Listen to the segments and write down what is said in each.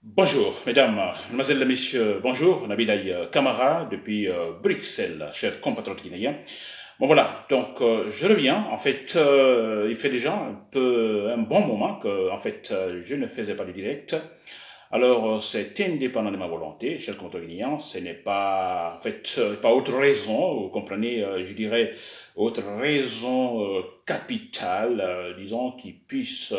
Bonjour, mesdames, mesdemoiselles et messieurs, bonjour, Nabilaï Kamara depuis Bruxelles, chers compatriotes guinéens. Bon voilà, donc je reviens, en fait, il fait déjà un bon moment que, en fait, je ne faisais pas de direct. Alors, c'est indépendant de ma volonté, cher compatriotes guinéens, ce n'est pas, en fait, pas autre raison, vous comprenez, je dirais, autre raison capitale, disons, qui puisse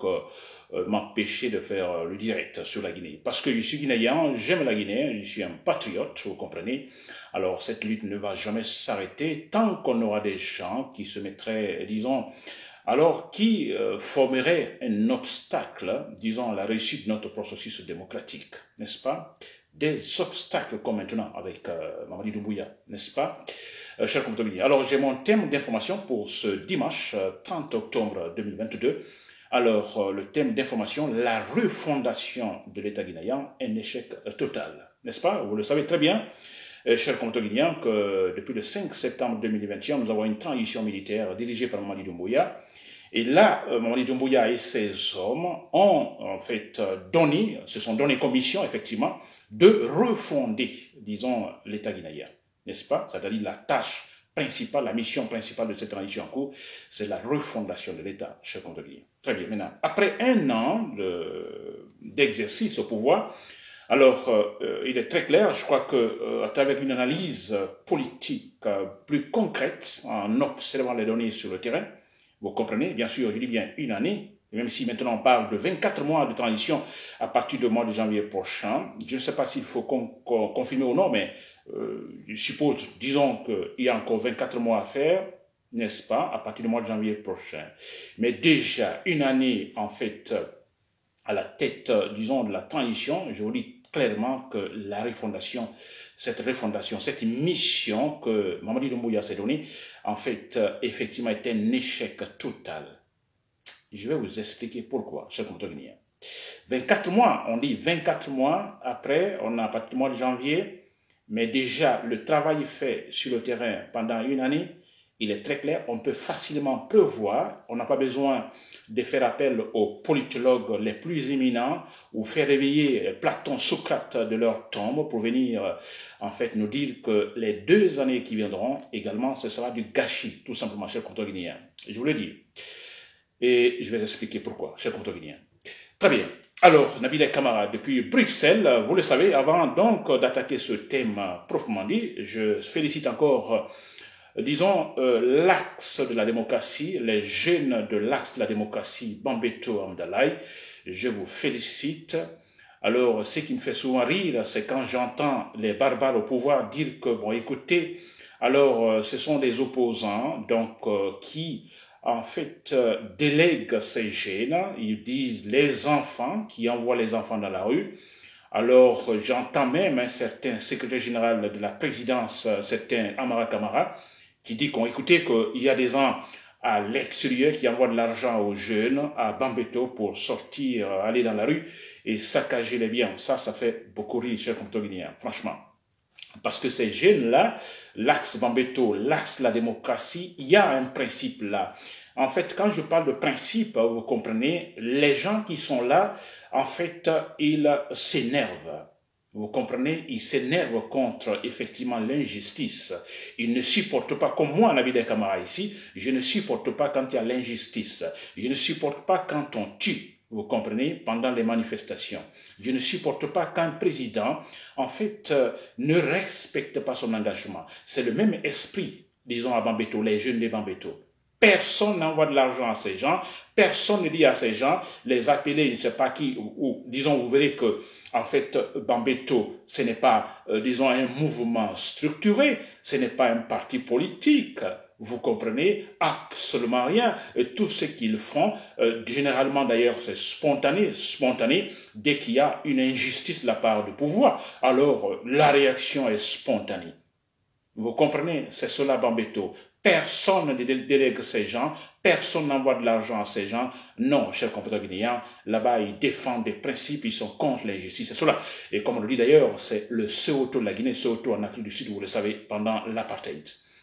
m'empêcher de faire le direct sur la Guinée. Parce que je suis guinéen, j'aime la Guinée, je suis un patriote, vous comprenez. Alors, cette lutte ne va jamais s'arrêter tant qu'on aura des gens qui se mettraient, disons, alors qui formerait un obstacle, disons, à la réussite de notre processus démocratique, n'est-ce pas? Des obstacles comme maintenant avec Mamadi Doumbouya, n'est-ce pas? Cher compatriotes, alors j'ai mon thème d'information pour ce dimanche 30 octobre 2022. Alors, le thème d'information, la refondation de l'État guinéen, un échec total, n'est-ce pas? Vous le savez très bien, chers compatriotes guinéens, que depuis le 5 septembre 2021, nous avons une transition militaire dirigée par Mamadi Doumbouya. Et là, Mamadi Doumbouya et ses hommes ont en fait se sont donné commission, effectivement, de refonder, disons, l'État guinéen, n'est-ce pas? C'est-à-dire la tâche principale, la mission principale de cette transition en cours, c'est la refondation de l'État, cher compatriotes. Très bien, maintenant, après un an d'exercice au pouvoir, alors, il est très clair, je crois que à travers une analyse politique plus concrète, en observant les données sur le terrain, vous comprenez, bien sûr, je dis bien une année, même si maintenant on parle de 24 mois de transition à partir du mois de janvier prochain, je ne sais pas s'il faut confirmer ou non, mais je suppose, disons qu'il y a encore 24 mois à faire, n'est-ce pas, à partir du mois de janvier prochain. Mais déjà une année, en fait, à la tête, disons, de la transition, je vous dis clairement que la refondation, cette mission que Mamadi Doumbouya s'est donnée, en fait, effectivement, est un échec total. Je vais vous expliquer pourquoi, chers compatriotes guinéens. 24 mois, on dit 24 mois après, on a à partir du mois de janvier, mais déjà le travail fait sur le terrain pendant une année, il est très clair, on peut facilement prévoir, on n'a pas besoin de faire appel aux politologues les plus éminents ou faire réveiller Platon, Socrate de leur tombe pour venir en fait nous dire que les 2 années qui viendront également, ce sera du gâchis, tout simplement, chers compatriotes guinéens. Je vous le dis. Et je vais expliquer pourquoi, chers compatriotes guinéens. Très bien. Alors, Nabil Kamara, depuis Bruxelles, vous le savez, avant donc d'attaquer ce thème proprement dit, je félicite encore disons, l'axe de la démocratie, les jeunes de l'axe de la démocratie, Bambeto Amdalaï, je vous félicite. Alors, ce qui me fait souvent rire, c'est quand j'entends les barbares au pouvoir dire que, bon, écoutez, alors, ce sont des opposants, donc, qui, en fait, délèguent ces jeunes, ils disent les enfants, qui envoient les enfants dans la rue. Alors, j'entends même un certain secrétaire général de la présidence, certain Amara Kamara, qui dit qu'on écoutait qu'il y a des gens à l'extérieur qui envoient de l'argent aux jeunes à Bambeto pour sortir, aller dans la rue et saccager les biens. Ça fait beaucoup rire, chers compatriotes guinéens, franchement. Parce que ces jeunes-là, l'axe Bambeto, l'axe de la démocratie, il y a un principe là. En fait, quand je parle de principe, vous comprenez, les gens qui sont là, en fait, ils s'énervent. Vous comprenez, ils s'énervent contre effectivement l'injustice. Ils ne supportent pas, comme moi, Nabil Kamara ici, je ne supporte pas quand il y a l'injustice. Je ne supporte pas quand on tue. Vous comprenez, pendant les manifestations. Je ne supporte pas qu'un président, en fait, ne respecte pas son engagement. C'est le même esprit, disons, à Bambeto, les jeunes de Bambeto. Personne n'envoie de l'argent à ces gens, personne ne dit à ces gens, les appeler, je ne sais pas qui, ou disons, vous verrez que, en fait, Bambeto, ce n'est pas, disons, un mouvement structuré, ce n'est pas un parti politique. Vous comprenez absolument rien. Et tout ce qu'ils font, généralement d'ailleurs, c'est spontané, dès qu'il y a une injustice de la part du pouvoir. Alors, la réaction est spontanée. Vous comprenez? C'est cela, Bambeto. Personne ne délègue ces gens, personne n'envoie de l'argent à ces gens. Non, chers compatriotes guinéens, là-bas, ils défendent des principes, ils sont contre l'injustice. C'est cela. Et comme on le dit d'ailleurs, c'est le Soweto de la Guinée, Soweto en Afrique du Sud, vous le savez, pendant l'apartheid.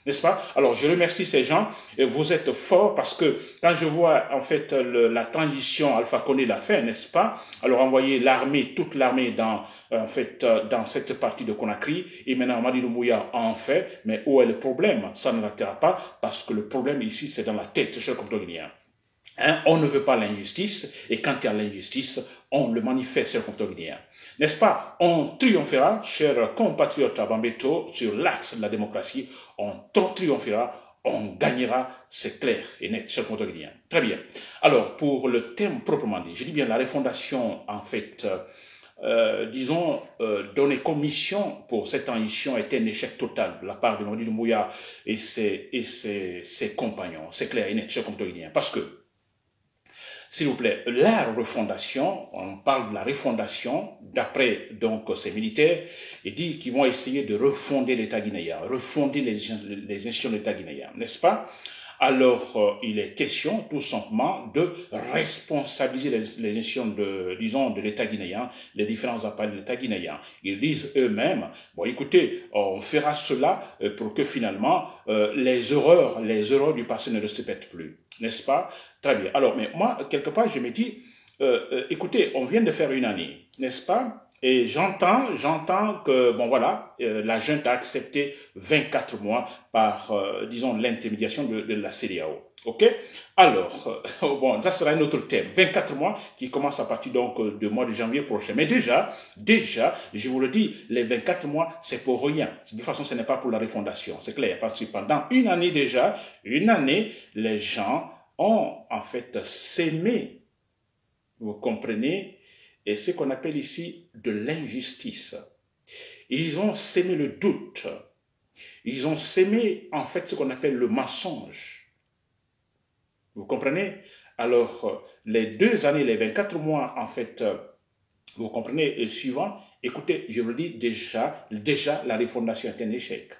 N'est-ce pas? Alors, je remercie ces gens. Et vous êtes forts parce que quand je vois, en fait, la transition, Alpha Condé l'a fait, n'est-ce pas? Alors, envoyer l'armée, toute l'armée dans, en fait, dans cette partie de Conakry. Et maintenant, Madi Doumbouya en fait. Mais où est le problème? Ça ne l'arrêtera pas parce que le problème ici, c'est dans la tête, cher compatriotes guinéens. Hein, on ne veut pas l'injustice, et quand il y a l'injustice, on le manifeste, chers compatriotes guinéens. N'est-ce pas? On triomphera, chers compatriotes à Bambeto, sur l'axe de la démocratie, on triomphera, on gagnera, c'est clair et net, chers compatriotes guinéens. Très bien. Alors, pour le thème proprement dit, je dis bien la refondation, en fait, disons, donner comme mission pour cette transition était un échec total de la part de Mamadi Doumbouya et ses compagnons. C'est clair et net, chers compatriotes guinéens. Parce que, s'il vous plaît, la refondation, on parle de la refondation, d'après donc ces militaires, ils disent qu'ils vont essayer de refonder l'État guinéen, refonder les institutions de l'État guinéen, n'est-ce pas? Alors, il est question tout simplement de responsabiliser les institutions disons, de l'État guinéen, les différents appareils de l'État guinéen. Ils disent eux-mêmes, bon écoutez, on fera cela pour que finalement les erreurs du passé ne se répètent plus. N'est-ce pas? Très bien. Alors, mais moi, quelque part, je me dis, écoutez, on vient de faire une année, n'est-ce pas? Et j'entends que, bon voilà, la junte a accepté 24 mois par, disons, l'intermédiation de la CEDEAO. OK? Alors, bon, ça sera un autre thème. 24 mois qui commence à partir donc du mois de janvier prochain. Mais déjà, je vous le dis, les 24 mois, c'est pour rien. De toute façon, ce n'est pas pour la refondation. C'est clair. Parce que pendant une année déjà, les gens ont en fait sémé, vous comprenez, et ce qu'on appelle ici de l'injustice. Ils ont sémé le doute. Ils ont sémé en fait ce qu'on appelle le mensonge. Vous comprenez? Alors, les 2 années, les 24 mois, en fait, vous comprenez, suivant, écoutez, je vous le dis déjà, la refondation est un échec.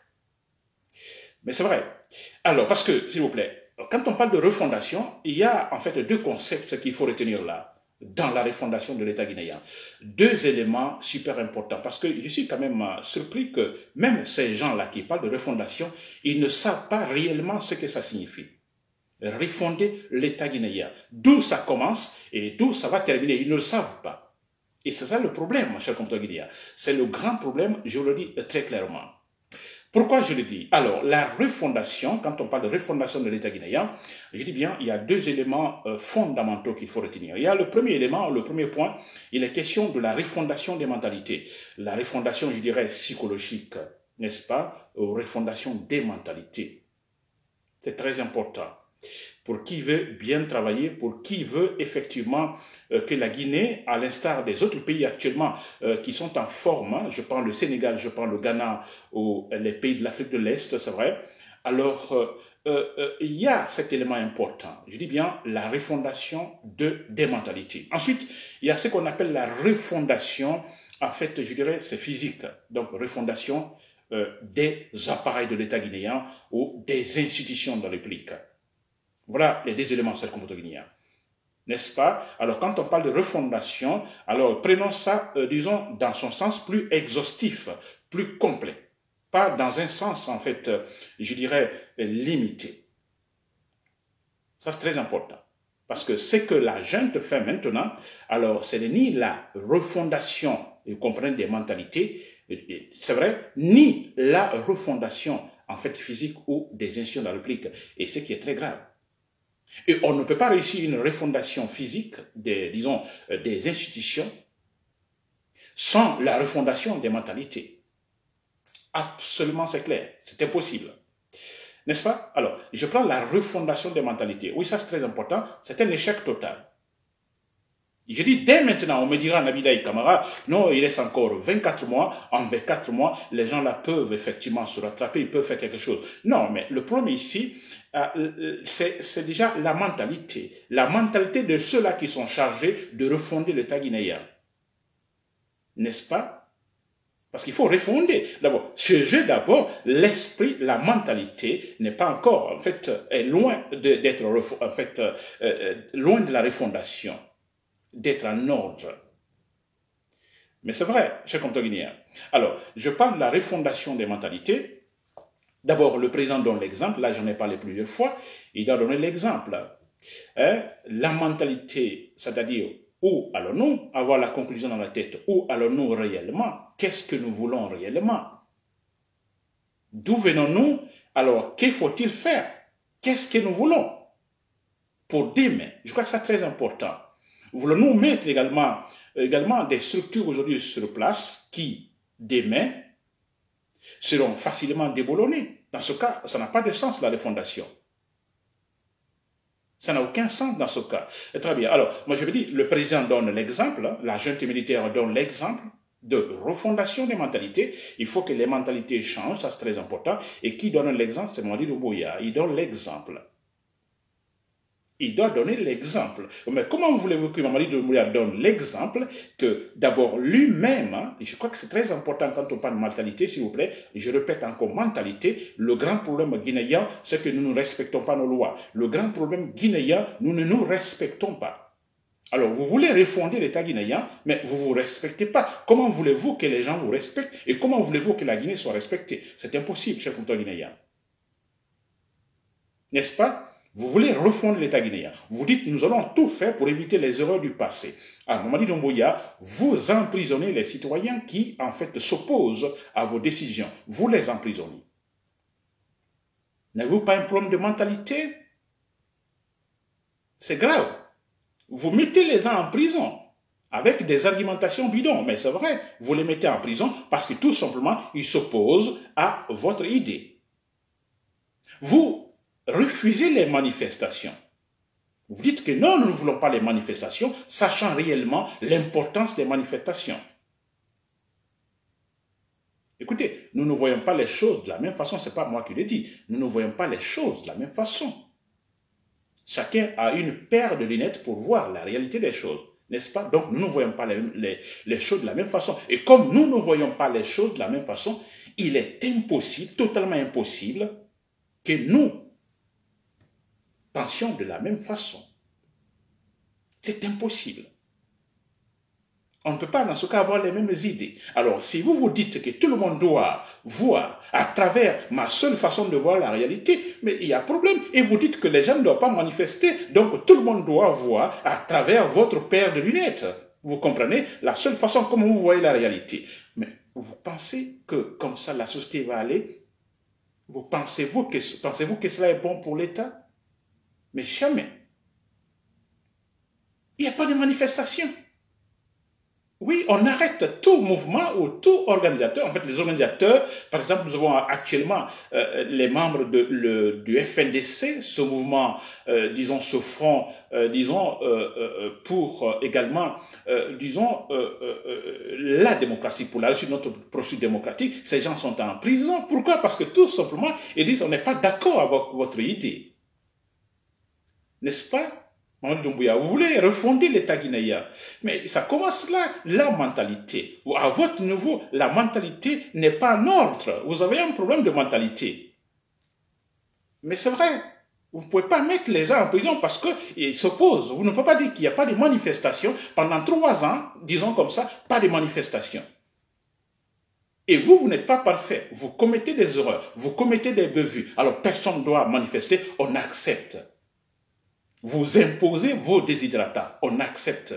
Mais c'est vrai. Alors, parce que, s'il vous plaît, quand on parle de refondation, il y a en fait 2 concepts qu'il faut retenir là, dans la refondation de l'État guinéen. 2 éléments super importants, parce que je suis quand même surpris que même ces gens-là qui parlent de refondation, ils ne savent pas réellement ce que ça signifie. Refonder l'État guinéen. D'où ça commence et d'où ça va terminer, ils ne le savent pas. Et c'est ça le problème, cher compatriote guinéen. C'est le grand problème, je vous le dis très clairement. Pourquoi je le dis? Alors, la refondation, quand on parle de refondation de l'État guinéen, je dis bien, il y a 2 éléments fondamentaux qu'il faut retenir. Il y a le premier élément, le premier point, il est question de la refondation des mentalités. La refondation, je dirais, psychologique, n'est-ce pas? Refondation des mentalités. C'est très important. Pour qui veut bien travailler, pour qui veut effectivement que la Guinée, à l'instar des autres pays actuellement qui sont en forme, hein, je prends le Sénégal, je prends le Ghana ou les pays de l'Afrique de l'Est, c'est vrai, alors il y a cet élément important, je dis bien la refondation des mentalités. Ensuite, il y a ce qu'on appelle la refondation, en fait, je dirais, c'est physique, donc refondation des appareils de l'État guinéen ou des institutions de la République. Voilà les 2 éléments, chers compatriotes guinéens. N'est-ce pas? Alors, quand on parle de refondation, alors prenons ça, disons, dans son sens plus exhaustif, plus complet. Pas dans un sens, en fait, je dirais, limité. Ça, c'est très important. Parce que ce que la junte fait maintenant, alors, ce n'est ni la refondation, vous comprenez, des mentalités, c'est vrai, ni la refondation, en fait, physique ou des institutions de la République. Et ce qui est très grave. Et on ne peut pas réussir une refondation physique disons, des institutions sans la refondation des mentalités. Absolument, c'est clair. C'est impossible. N'est-ce pas? Alors, je prends la refondation des mentalités. Oui, ça c'est très important. C'est un échec total. Je dis, dès maintenant, on me dira, Nabidaï Kamara, non, il reste encore 24 mois. En 24 mois, les gens là peuvent effectivement se rattraper, ils peuvent faire quelque chose. Non, mais le problème ici, c'est déjà la mentalité. La mentalité de ceux-là qui sont chargés de refonder l'État guinéen. N'est-ce pas? Parce qu'il faut refonder. D'abord, ce jeu d'abord, l'esprit, la mentalité n'est pas encore, en fait, est loin d'être, en fait, loin de la refondation, d'être en ordre. Mais c'est vrai, chers compatriotes guinéens. Alors, je parle de la refondation des mentalités. D'abord, le président donne l'exemple, là j'en ai parlé plusieurs fois, il doit donner l'exemple. Hein? La mentalité, c'est-à-dire où allons-nous avoir la conclusion dans la tête, où allons-nous réellement, qu'est-ce que nous voulons réellement, d'où venons-nous, alors qu'il faut-il faire, qu'est-ce que nous voulons pour demain. Je crois que c'est très important. Voulons-nous mettre également des structures aujourd'hui sur place qui, demain, seront facilement déboulonnées. Dans ce cas, ça n'a pas de sens, la refondation. Ça n'a aucun sens dans ce cas. Et très bien. Alors, moi je veux dire, le président donne l'exemple, la junte militaire donne l'exemple de refondation des mentalités. Il faut que les mentalités changent, ça c'est très important. Et qui donne l'exemple, c'est Mamadi Doumbouya. Il donne l'exemple. Il doit donner l'exemple. Mais comment voulez-vous que Mamadi Doumbouya donne l'exemple que d'abord lui-même, hein, et je crois que c'est très important quand on parle de mentalité, s'il vous plaît, et je répète encore mentalité, le grand problème guinéen, c'est que nous ne respectons pas nos lois. Le grand problème guinéen, nous ne nous respectons pas. Alors, vous voulez refonder l'État guinéen, mais vous ne vous respectez pas. Comment voulez-vous que les gens vous respectent et comment voulez-vous que la Guinée soit respectée? C'est impossible, cher compteur guinéen. N'est-ce pas? Vous voulez refondre l'État guinéen. Vous dites, nous allons tout faire pour éviter les erreurs du passé. Alors, Mamadi Doumbouya, vous emprisonnez les citoyens qui, en fait, s'opposent à vos décisions. Vous les emprisonnez. N'avez-vous pas un problème de mentalité? C'est grave. Vous mettez les gens en prison avec des argumentations bidons. Mais c'est vrai, vous les mettez en prison parce que tout simplement, ils s'opposent à votre idée. Vous refusez les manifestations. Vous dites que non, nous ne voulons pas les manifestations, sachant réellement l'importance des manifestations. Écoutez, nous ne voyons pas les choses de la même façon, ce n'est pas moi qui le dis. Nous ne voyons pas les choses de la même façon. Chacun a une paire de lunettes pour voir la réalité des choses, n'est-ce pas? Donc, nous ne voyons pas les choses de la même façon. Et comme nous ne voyons pas les choses de la même façon, il est impossible, totalement impossible, que nous pensions de la même façon. C'est impossible. On ne peut pas dans ce cas avoir les mêmes idées. Alors, si vous vous dites que tout le monde doit voir à travers ma seule façon de voir la réalité, mais il y a un problème. Et vous dites que les gens ne doivent pas manifester, donc tout le monde doit voir à travers votre paire de lunettes. Vous comprenez? La seule façon comme vous voyez la réalité. Mais vous pensez que comme ça la société va aller? Pensez-vous que cela est bon pour l'État? Mais jamais. Il n'y a pas de manifestation. Oui, on arrête tout mouvement ou tout organisateur. En fait, les organisateurs, par exemple, nous avons actuellement les membres du FNDC, ce mouvement, disons, ce front, pour également, la démocratie, pour la réussite de notre processus démocratique. Ces gens sont en prison. Pourquoi? Parce que tout simplement, ils disent on n'est pas d'accord avec votre idée. N'est-ce pas? Mamadi Doumbouya, vous voulez refonder l'État guinéen. Mais ça commence là, la mentalité. À votre niveau, la mentalité n'est pas en ordre. Vous avez un problème de mentalité. Mais c'est vrai, vous ne pouvez pas mettre les gens en prison parce qu'ils s'opposent. Vous ne pouvez pas dire qu'il n'y a pas de manifestation. Pendant 3 ans, disons comme ça, pas de manifestation. Et vous n'êtes pas parfait. Vous commettez des erreurs. Vous commettez des bévues. Alors personne ne doit manifester. On accepte. Vous imposez vos désidérata, on accepte.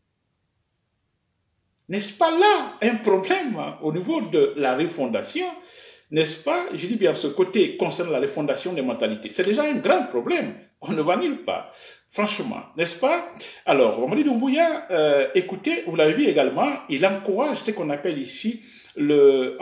N'est-ce pas là un problème au niveau de la refondation? N'est-ce pas? Je dis bien ce côté concernant la refondation des mentalités. C'est déjà un grand problème. On ne va nulle part. Franchement, n'est-ce pas? Alors, Mamadi Doumbouya, écoutez, vous l'avez vu également, il encourage ce qu'on appelle ici le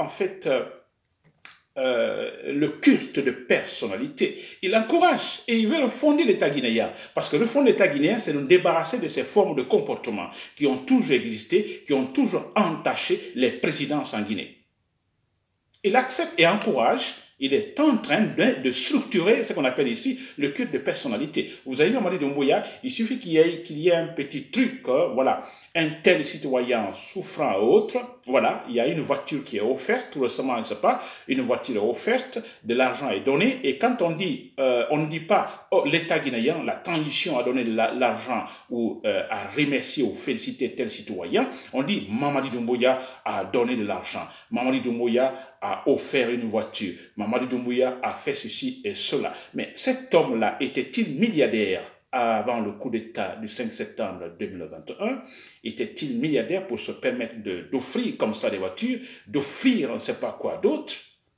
culte de personnalité. Il encourage et il veut refonder l'État guinéen. Parce que refonder l'État guinéen, c'est nous débarrasser de ces formes de comportement qui ont toujours existé, qui ont toujours entaché les présidences en Guinée. Il accepte et encourage. Il est en train de structurer ce qu'on appelle ici le culte de personnalité. Vous avez vu, Mamadi Doumbouya, il suffit qu'il y ait un petit truc, voilà, un tel citoyen souffrant autre, voilà, il y a une voiture qui est offerte, tout récemment, je ne sais pas, une voiture est offerte, de l'argent est donné, et quand on dit, on ne dit pas, oh, l'État guinéen, la transition a donné de l'argent ou a remercié ou félicité tel citoyen, on dit Mamadi Doumbouya a donné de l'argent, Mamadi Doumbouya a offert une voiture, Mamadi Mamadi Doumbouya a fait ceci et cela. Mais cet homme-là était-il milliardaire avant le coup d'État du 5 septembre 2021? Était-il milliardaire pour se permettre d'offrir comme ça des voitures, d'offrir on ne sait pas quoi d'autre?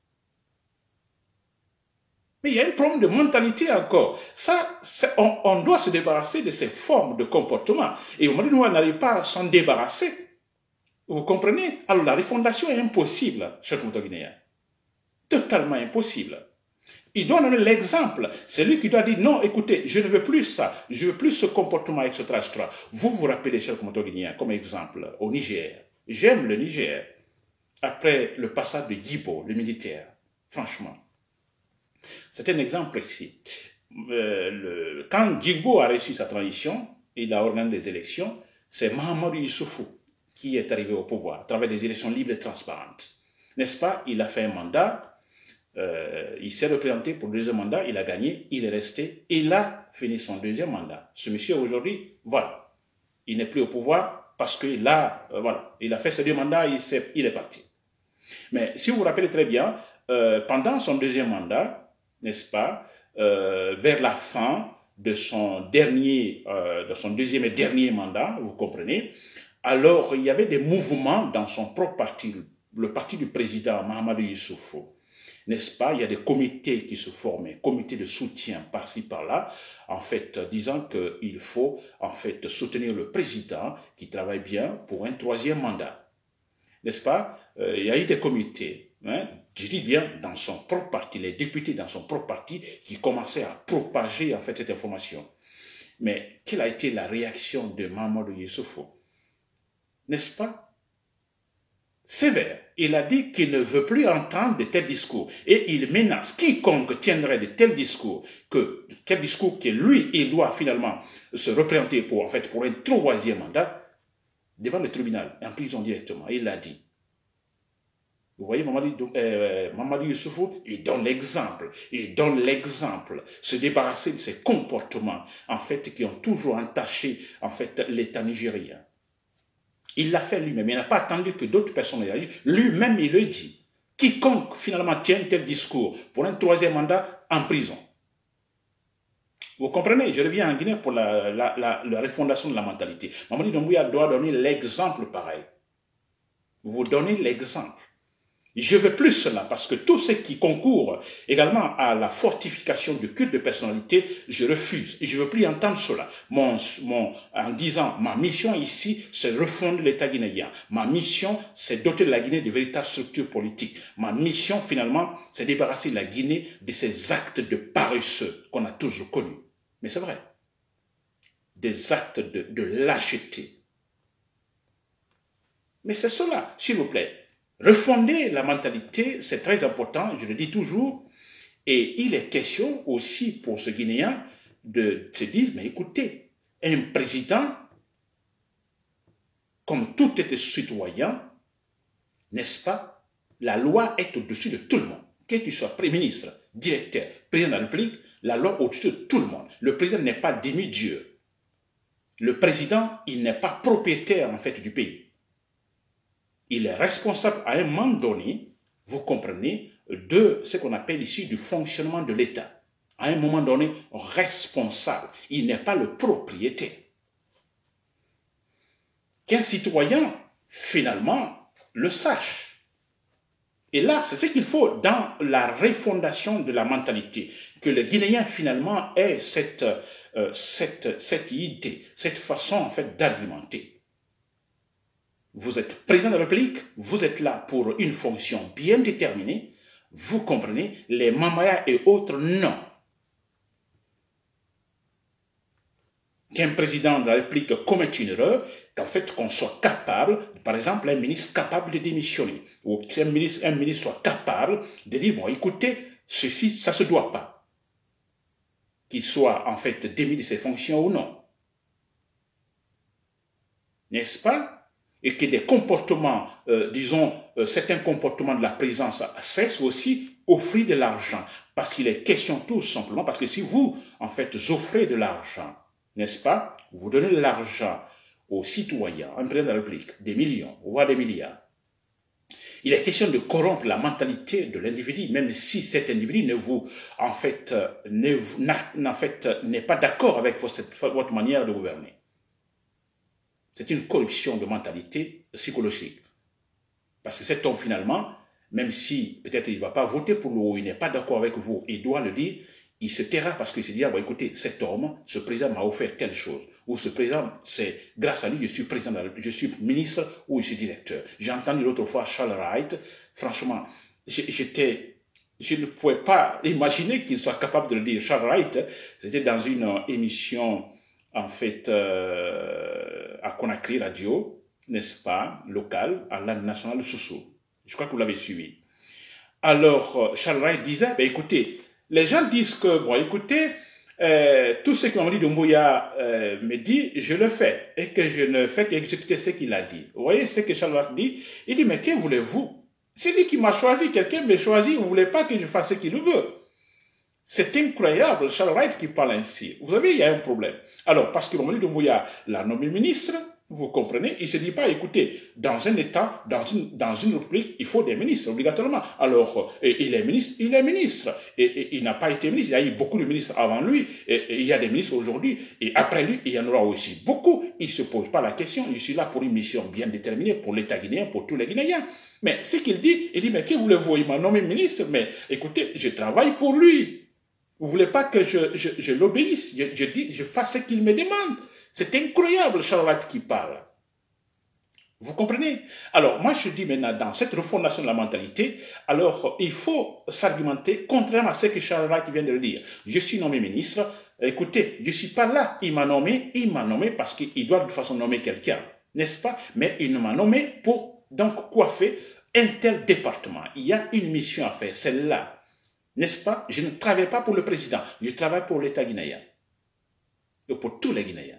Mais il y a un problème de mentalité encore. Ça, on doit se débarrasser de ces formes de comportement. Et Mamadi Doumbouya n'arrive pas à s'en débarrasser. Vous comprenez? Alors la refondation est impossible, cher Guinéen. Totalement impossible. Il doit donner l'exemple. C'est lui qui doit dire non, écoutez, je ne veux plus ça, je ne veux plus ce comportement, etc. Vous vous rappelez, cher Guinéen, comme exemple, au Niger. J'aime le Niger. Après le passage de Guibo, le militaire, franchement. C'est un exemple ici. Quand Guibo a reçu sa transition, il a organisé des élections, c'est Mahamadou Issoufou qui est arrivé au pouvoir à travers des élections libres et transparentes. N'est-ce pas? Il a fait un mandat, il s'est représenté pour le deuxième mandat, il a gagné, il est resté, il a fini son deuxième mandat. Ce monsieur aujourd'hui, voilà, il n'est plus au pouvoir parce qu'il a, voilà, il a fait ses deux mandats, il est parti. Mais si vous vous rappelez très bien, pendant son deuxième mandat, n'est-ce pas, vers la fin de son deuxième et dernier mandat, vous comprenez, alors il y avait des mouvements dans son propre parti, le parti du président Mahamadou Issoufou. N'est-ce pas? Il y a des comités qui se formaient, comités de soutien par-ci, par-là, en fait, disant qu'il faut, en fait, soutenir le président qui travaille bien pour un troisième mandat. N'est-ce pas? Il y a eu des comités, hein, je dis bien dans son propre parti, les députés dans son propre parti qui commençaient à propager, en fait, cette information. Mais quelle a été la réaction de Mahamadou Issoufou? N'est-ce pas? Sévère. Il a dit qu'il ne veut plus entendre de tels discours. Et il menace quiconque tiendrait de tels discours, que lui, il doit finalement se représenter pour un troisième mandat, devant le tribunal, en prison directement. Il l'a dit. Vous voyez, Mamadou Issoufou, il donne l'exemple. Il donne l'exemple. Se débarrasser de ces comportements, en fait, qui ont toujours entaché, en fait, l'État nigérien. Il l'a fait lui-même. Il n'a pas attendu que d'autres personnes réagissent. Lui-même, il le dit. Quiconque, finalement, tient tel discours pour un troisième mandat, en prison. Vous comprenez? Je reviens en Guinée pour la refondation de la mentalité. Mamadi Doumbouya doit donner l'exemple pareil. Vous donnez l'exemple. Je veux plus cela parce que tout ce qui concourt également à la fortification du culte de personnalité, je refuse. Et je ne veux plus entendre cela. En disant, ma mission ici, c'est refonder l'État guinéen. Ma mission, c'est doter la Guinée de véritables structures politiques. Ma mission, finalement, c'est débarrasser la Guinée de ces actes de paresseux qu'on a toujours connus. Mais c'est vrai. Des actes de lâcheté. Mais c'est cela, s'il vous plaît. Refonder la mentalité, c'est très important, je le dis toujours, et il est question aussi pour ce Guinéen de se dire, mais écoutez, un président, comme tout était citoyen, n'est-ce pas, la loi est au-dessus de tout le monde. Que tu sois Premier ministre, directeur, président de la République, la loi est au-dessus de tout le monde. Le président n'est pas demi-dieu. Le président, il n'est pas propriétaire en fait du pays. Il est responsable à un moment donné, vous comprenez, de ce qu'on appelle ici du fonctionnement de l'État. À un moment donné, responsable. Il n'est pas le propriétaire. Qu'un citoyen, finalement, le sache. Et là, c'est ce qu'il faut dans la refondation de la mentalité. Que le Guinéen, finalement, ait cette idée, cette façon, en fait, d'argumenter. Vous êtes président de la République, vous êtes là pour une fonction bien déterminée, vous comprenez, les mamayas et autres, non. Qu'un président de la République commette une erreur, qu'en fait, qu'on soit capable, par exemple, un ministre capable de démissionner, ou qu'un ministre soit capable de dire, bon, écoutez, ceci, ça ne se doit pas. Qu'il soit, en fait, démis de ses fonctions ou non. N'est-ce pas? Et que des comportements, certains comportements de la présence cessent aussi, offrir de l'argent. Parce qu'il est question tout simplement, parce que si vous, en fait, offrez de l'argent, n'est-ce pas? Vous donnez de l'argent aux citoyens, un président de la République, des millions, voire des milliards. Il est question de corrompre la mentalité de l'individu, même si cet individu ne vous, en fait, n'est pas d'accord avec votre manière de gouverner. C'est une corruption de mentalité psychologique. Parce que cet homme, finalement, même si peut-être il ne va pas voter pour nous ou il n'est pas d'accord avec vous, il doit le dire, il se taira parce qu'il se dit, ah, bon, écoutez, cet homme, ce président m'a offert telle chose. Ou ce président, c'est grâce à lui, je suis président, je suis ministre ou je suis directeur. J'ai entendu l'autre fois Charles Wright, franchement, je ne pouvais pas imaginer qu'il soit capable de le dire. Charles Wright, c'était dans une émission, en fait, à Conakry Radio, n'est-ce pas, locale, à langue nationale Soussou. Je crois que vous l'avez suivi. Alors, Charles Wright disait, ben, écoutez, les gens disent que, bon, écoutez, tout ce que Mamadi Doumbouya me dit, je le fais. Et que je ne fais qu'exécuter ce qu'il a dit. Vous voyez ce que Charles Wright dit? Il dit, mais que voulez-vous? C'est lui qui m'a choisi, quelqu'un m'a choisi, vous ne voulez pas que je fasse ce qu'il veut. C'est incroyable, Charles Wright qui parle ainsi. Vous savez, il y a un problème. Alors, parce que Mamadi Doumbouya l'a nommé ministre, vous comprenez? Il ne se dit pas, écoutez, dans un État, dans une république, il faut des ministres, obligatoirement. Alors, il est ministre. Et il n'a pas été ministre. Il y a eu beaucoup de ministres avant lui. Et il y a des ministres aujourd'hui. Et après lui, il y en aura aussi beaucoup. Il ne se pose pas la question. Je suis là pour une mission bien déterminée, pour l'État guinéen, pour tous les Guinéens. Mais ce qu'il dit, il dit, mais que voulez-vous? Il m'a nommé ministre, mais écoutez, je travaille pour lui. Vous ne voulez pas que je l'obéisse? Je fasse ce qu'il me demande. C'est incroyable, Charles qui parle. Vous comprenez? Alors, moi, je dis maintenant, dans cette refondation de la mentalité, alors, il faut s'argumenter contrairement à ce que Charles vient de le dire. Je suis nommé ministre. Écoutez, je ne suis pas là. Il m'a nommé parce qu'il doit de toute façon nommer quelqu'un, n'est-ce pas? Mais il m'a nommé pour, donc, coiffer un tel département. Il y a une mission à faire, celle-là. N'est-ce pas? Je ne travaille pas pour le président. Je travaille pour l'État guinéen. Et pour tous les Guinéens.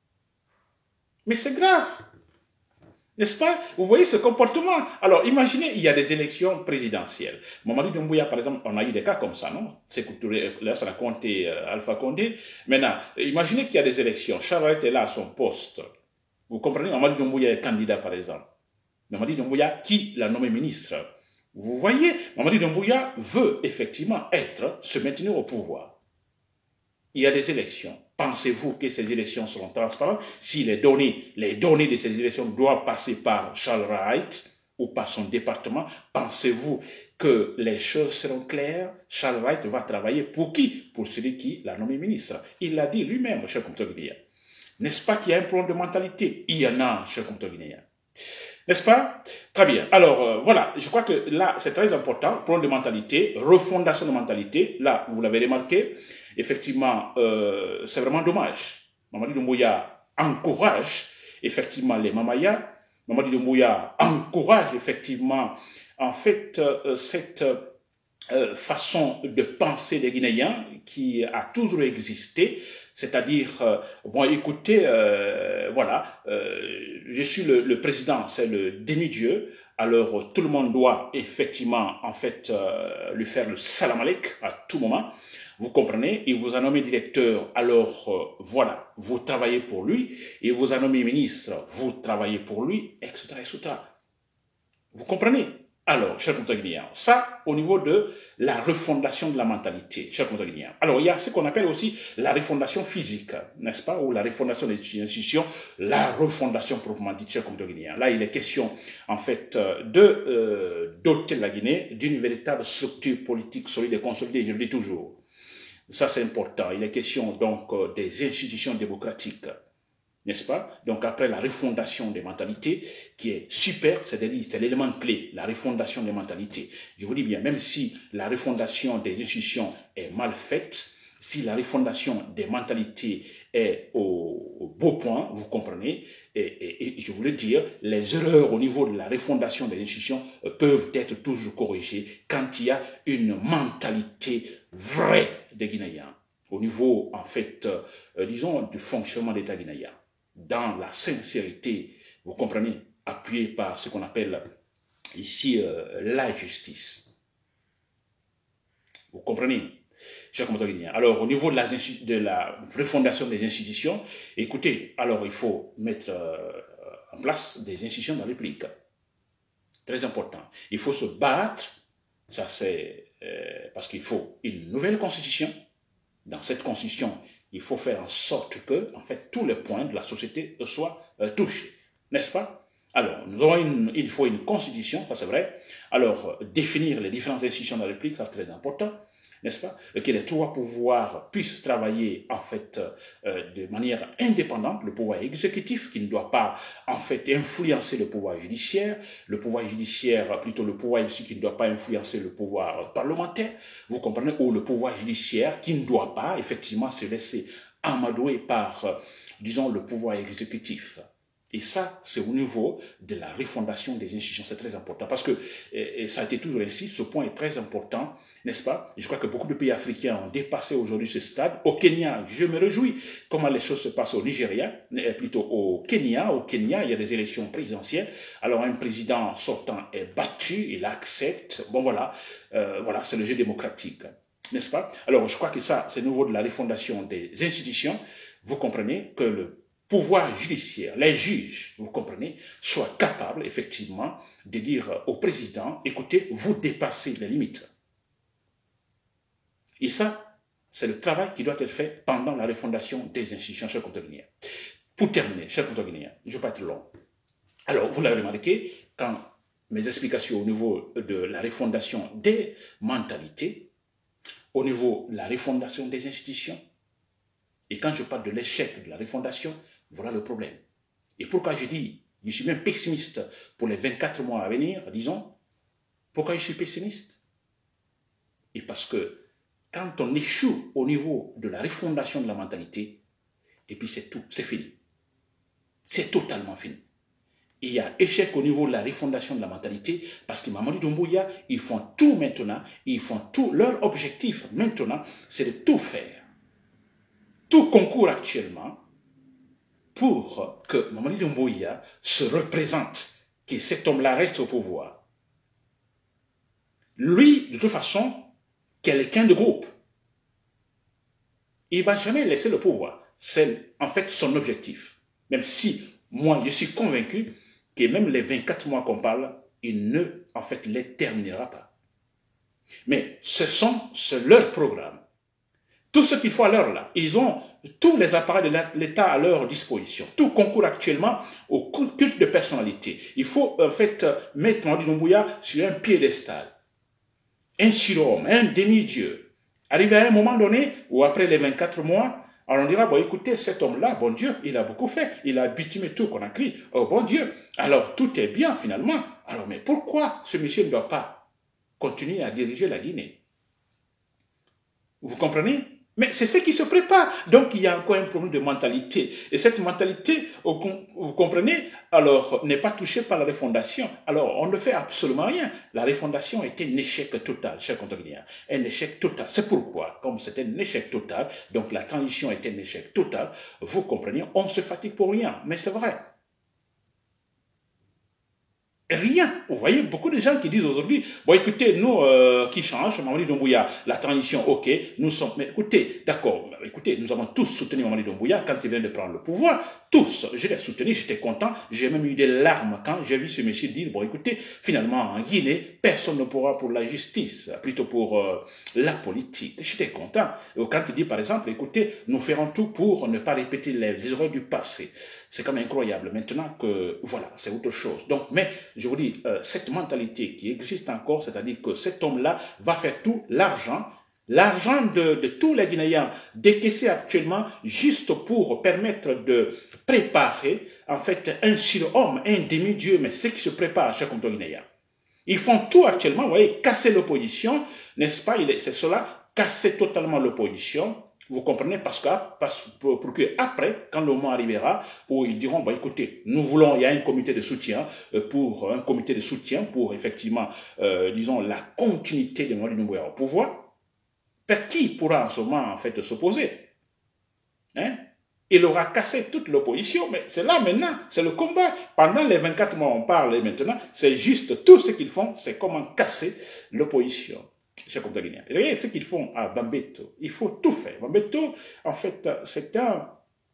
Mais c'est grave, n'est-ce pas? Vous voyez ce comportement. Alors, imaginez, il y a des élections présidentielles. Mamadi Doumbouya, par exemple, on a eu des cas comme ça, non? C'est là, ça raconte Alpha Condé. Maintenant, imaginez qu'il y a des élections. Charles est là à son poste. Vous comprenez? Mamadi Doumbouya est candidat, par exemple. Mamadi Doumbouya, qui l'a nommé ministre. Vous voyez, Mamadi Doumbouya veut effectivement se maintenir au pouvoir. Il y a des élections. Pensez-vous que ces élections seront transparentes si les données de ces élections doivent passer par Charles Wright ou par son département? Pensez-vous que les choses seront claires? Charles Wright va travailler pour qui? Pour celui qui l'a nommé ministre. Il l'a dit lui-même, cher compteur guinéen. N'est-ce pas qu'il y a un problème de mentalité? Il y en a, cher compteur guinéen. N'est-ce pas? Très bien. Alors, voilà, je crois que là, c'est très important. Problème de mentalité, refondation de mentalité. Là, vous l'avez remarqué. Effectivement, c'est vraiment dommage. Mamadi Doumbouya encourage effectivement les Mamayas. Mamadi Doumbouya encourage effectivement, en fait, cette façon de penser des Guinéens qui a toujours existé. C'est-à-dire, bon, écoutez, voilà, je suis le président, c'est le demi-dieu, alors tout le monde doit effectivement, en fait, lui faire le salam alek à tout moment. Vous comprenez? Il vous a nommé directeur, alors voilà, vous travaillez pour lui. Il vous a nommé ministre, vous travaillez pour lui, etc., etc. Vous comprenez? Alors, chers Guinéens, ça au niveau de la refondation de la mentalité, chers Guinéens. Alors, il y a ce qu'on appelle aussi la refondation physique, n'est-ce pas? Ou la refondation des institutions, la refondation proprement dite, chers Guinéens. Là, il est question, en fait, de doter la Guinée d'une véritable structure politique solide et consolidée, je le dis toujours. Ça, c'est important. Il est question, donc, des institutions démocratiques. N'est-ce pas? Donc après la refondation des mentalités, qui est super, c'est-à-dire c'est l'élément clé, la refondation des mentalités. Je vous dis bien, même si la refondation des institutions est mal faite, si la refondation des mentalités est au beau point, vous comprenez, et je voulais dire, les erreurs au niveau de la refondation des institutions peuvent être toujours corrigées quand il y a une mentalité vraie des Guinéens, au niveau, en fait, disons, du fonctionnement de l'État guinéen. Dans la sincérité, vous comprenez, appuyé par ce qu'on appelle ici la justice. Vous comprenez, chers compatriotes guinéens. Alors, au niveau de la refondation des institutions, écoutez, alors il faut mettre en place des institutions de la République. Très important. Il faut se battre, ça c'est parce qu'il faut une nouvelle constitution. Dans cette constitution, il faut faire en sorte que, en fait, tous les points de la société soient touchés, n'est-ce pas? Alors, il faut une constitution, ça c'est vrai. Alors, définir les différentes institutions de la République, ça c'est très important, n'est-ce pas? Que les trois pouvoirs puissent travailler, en fait, de manière indépendante. Le pouvoir exécutif, qui ne doit pas, en fait, influencer le pouvoir judiciaire plutôt le pouvoir ici qui ne doit pas influencer le pouvoir parlementaire, vous comprenez, ou le pouvoir judiciaire qui ne doit pas, effectivement, se laisser amadouer par, disons, le pouvoir exécutif. Et ça, c'est au niveau de la refondation des institutions. C'est très important parce que ça a été toujours ainsi. Ce point est très important, n'est-ce pas? Je crois que beaucoup de pays africains ont dépassé aujourd'hui ce stade. Au Kenya, je me réjouis comment les choses se passent au Nigeria, plutôt au Kenya. Au Kenya, il y a des élections présidentielles. Alors, un président sortant est battu, il accepte. Bon, voilà, voilà, c'est le jeu démocratique, n'est-ce pas? Alors, je crois que ça, c'est au niveau de la refondation des institutions. Vous comprenez que le pouvoir judiciaire, les juges, vous comprenez, soient capables, effectivement, de dire au président, écoutez, vous dépassez les limites. Et ça, c'est le travail qui doit être fait pendant la refondation des institutions, chers conterguinéens. Pour terminer, chers conterguinéens, je ne vais pas être long. Alors, vous l'avez remarqué, quand mes explications au niveau de la refondation des mentalités, au niveau de la refondation des institutions, et quand je parle de l'échec de la refondation, voilà le problème. Et pourquoi je dis, je suis même pessimiste pour les 24 mois à venir, disons. Pourquoi je suis pessimiste? Et parce que quand on échoue au niveau de la refondation de la mentalité, et puis c'est tout, c'est fini. C'est totalement fini. Il y a échec au niveau de la refondation de la mentalité parce que Mamadi Doumbouya, ils font tout maintenant, ils font tout. Leur objectif maintenant, c'est de tout faire. Tout concourt actuellement pour que Mamadi Doumbouya se représente, que cet homme-là reste au pouvoir. Lui, de toute façon, quelqu'un de groupe. Il ne va jamais laisser le pouvoir. C'est en fait son objectif. Même si, moi, je suis convaincu que même les 24 mois qu'on parle, il ne, en fait, les terminera pas. Mais c'est leur programme. Tout ce qu'il faut à l'heure là, ils ont tous les appareils de l'État à leur disposition. Tout concourt actuellement au culte de personnalité. Il faut en fait mettre Mamadi Doumbouya sur un piédestal, un surhomme, un demi-dieu. Arrivé à un moment donné, ou après les 24 mois, alors on dira, bon écoutez, cet homme-là, bon Dieu, il a beaucoup fait, il a bitumé tout qu'on a crié, oh bon Dieu, alors tout est bien finalement. Alors mais pourquoi ce monsieur ne doit pas continuer à diriger la Guinée? Vous comprenez? Mais c'est ce qui se prépare. Donc, il y a encore un problème de mentalité. Et cette mentalité, vous comprenez, alors, n'est pas touchée par la refondation. Alors, on ne fait absolument rien. La refondation est un échec total, chers conterguinéens. Un échec total. C'est pourquoi, comme c'est un échec total, donc la transition est un échec total, vous comprenez, on se fatigue pour rien. Mais c'est vrai. Rien. Vous voyez, beaucoup de gens qui disent aujourd'hui, bon écoutez, nous qui change, Mamadi Doumbouya, la transition, ok, nous sommes, mais écoutez, d'accord, écoutez, nous avons tous soutenu Mamadi Doumbouya quand il vient de prendre le pouvoir, tous, je l'ai soutenu, j'étais content, j'ai même eu des larmes quand j'ai vu ce monsieur dire, bon écoutez, finalement en Guinée, personne ne pourra pour la justice, plutôt pour la politique, j'étais content. Quand il dit par exemple, écoutez, nous ferons tout pour ne pas répéter les erreurs du passé. C'est quand même incroyable. Maintenant que, voilà, c'est autre chose. Donc, mais, je vous dis, cette mentalité qui existe encore, c'est-à-dire que cet homme-là va faire tout l'argent de tous les Guinéens décaissé actuellement juste pour permettre de préparer, en fait, un surhomme, un demi-dieu, mais c'est ce qui se prépare chez les Guinéens. Ils font tout actuellement, vous voyez, casser l'opposition, n'est-ce pas? C'est cela, casser totalement l'opposition. Vous comprenez, pour que après, quand le moment arrivera, où ils diront, bon, écoutez, nous voulons, il y a un comité de soutien pour effectivement, disons, la continuité de Mamadi Doumbouya au pouvoir. Qui pourra en ce moment, en fait, s'opposer? Hein? Il aura cassé toute l'opposition, mais c'est là maintenant, c'est le combat. Pendant les 24 mois, on parle, et maintenant, c'est juste tout ce qu'ils font, c'est comment casser l'opposition. Chers Guinéens. Et regardez ce qu'ils font à Bambeto. Il faut tout faire. Bambeto, en fait, c'est un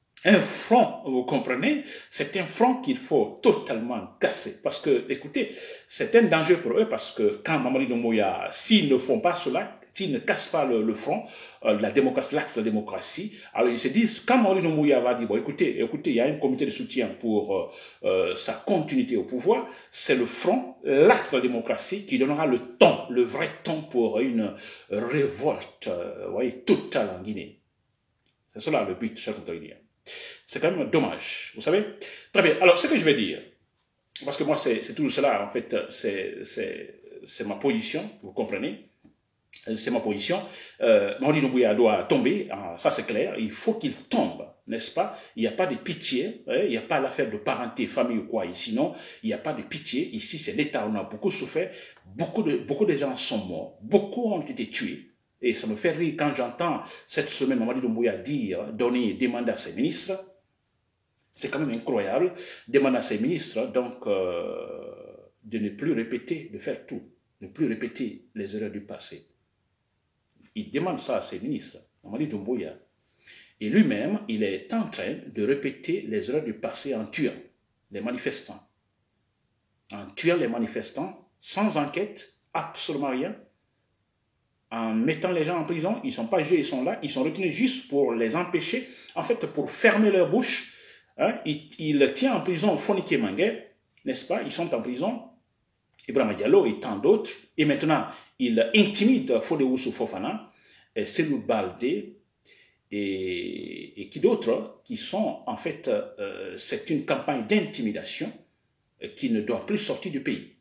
Un front, vous comprenez, c'est un front qu'il faut totalement casser. Parce que, écoutez, c'est un danger pour eux parce que quand Mamadi Doumbouya, s'ils ne font pas cela, s'ils ne cassent pas le front, la démocratie, l'axe de la démocratie, alors ils se disent, quand Mamadi Doumbouya va dire, bon, écoutez, il y a un comité de soutien pour sa continuité au pouvoir, c'est le front, l'axe de la démocratie qui donnera le ton, le vrai ton pour une révolte, vous voyez, totale en Guinée. C'est cela le but, cher compatriotes. C'est quand même dommage, vous savez. Très bien, alors ce que je vais dire, parce que moi c'est tout cela, en fait, c'est ma position, vous comprenez, c'est ma position. Mamadi Doumbouya doit tomber, ça c'est clair, il faut qu'il tombe, n'est-ce pas? Il n'y a pas de pitié, hein, il n'y a pas l'affaire de parenté, famille ou quoi, ici non, il n'y a pas de pitié, ici c'est l'État, on a beaucoup souffert, beaucoup de gens sont morts, beaucoup ont été tués. Et ça me fait rire quand j'entends cette semaine Mamadi Doumbouya dire, demander à ses ministres. C'est quand même incroyable, demander à ses ministres donc de ne plus répéter, de faire tout, ne plus répéter les erreurs du passé. Il demande ça à ses ministres, Mamadi Doumbouya. Et lui-même, il est en train de répéter les erreurs du passé en tuant les manifestants. En tuant les manifestants, sans enquête, absolument rien. En mettant les gens en prison, ils ne sont pas jugés, ils sont là, ils sont retenus juste pour les empêcher, en fait, pour fermer leur bouche. Hein, il tient en prison Fonike Mangué, n'est-ce pas? Ils sont en prison, Ibrahima Diallo et tant d'autres. Et maintenant, il intimide Fodewusu Fofana, Selou Baldé et qui d'autres, qui sont, en fait, c'est une campagne d'intimidation qui ne doit plus sortir du pays.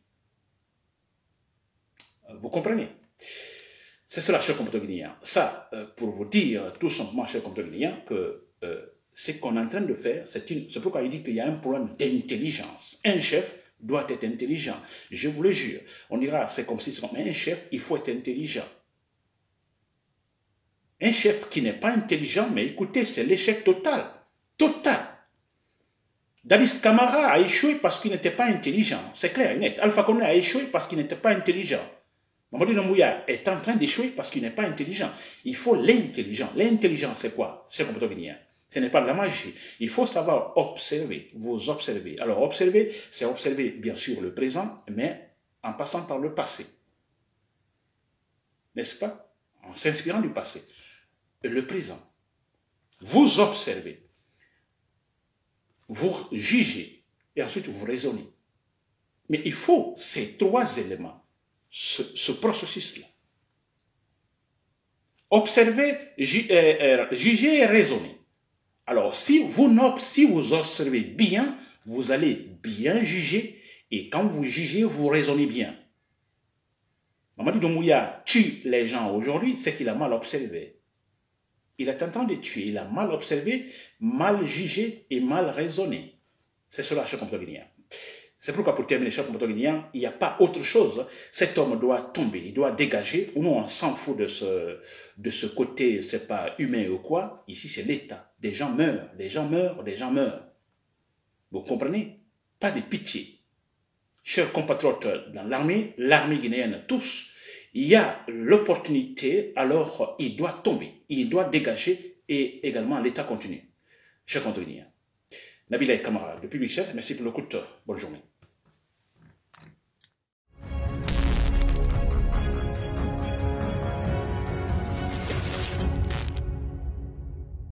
Vous comprenez? C'est cela, chers compatriotes guinéens. Ça, pour vous dire tout simplement, chers compatriotes guinéens, que ce qu'on est en train de faire, c'est pourquoi il dit qu'il y a un problème d'intelligence. Un chef doit être intelligent. Je vous le jure. On dira, c'est comme si, mais un chef, il faut être intelligent. Un chef qui n'est pas intelligent, mais écoutez, c'est l'échec total. Total. Dadis Camara a échoué parce qu'il n'était pas intelligent. C'est clair, net. Alpha Condé a échoué parce qu'il n'était pas intelligent. Mamadi Doumbouya est en train d'échouer parce qu'il n'est pas intelligent. Il faut l'intelligence. L'intelligence, c'est quoi? C'est comme guinéen. Ce n'est pas de la magie. Il faut savoir observer, vous observer. Alors, observer, c'est observer, bien sûr, le présent, mais en passant par le passé. N'est-ce pas? En s'inspirant du passé. Le présent. Vous observez. Vous jugez. Et ensuite, vous raisonnez. Mais il faut ces trois éléments. Ce processus-là. Observer, juger et raisonner. Alors, si vous observez bien, vous allez bien juger, et quand vous jugez, vous raisonnez bien. Mamadi Doumbouya tue les gens aujourd'hui, c'est qu'il a mal observé. Il est en train de tuer, il a mal observé, mal jugé et mal raisonné. C'est cela, chers compatriotes guinéens. C'est pourquoi, pour terminer, chers compatriotes guinéens, il n'y a pas autre chose. Cet homme doit tomber, il doit dégager. Nous, on s'en fout de ce côté, c'est pas humain ou quoi. Ici, c'est l'État. Des gens meurent, des gens meurent, des gens meurent. Vous comprenez? Pas de pitié. Chers compatriotes dans l'armée guinéenne, tous, il y a l'opportunité, alors il doit tomber, il doit dégager et également l'État continue. Chers compatriotes guinéens. Nabilaï Kamara, depuis Bruxelles, merci pour le coup de bonne journée.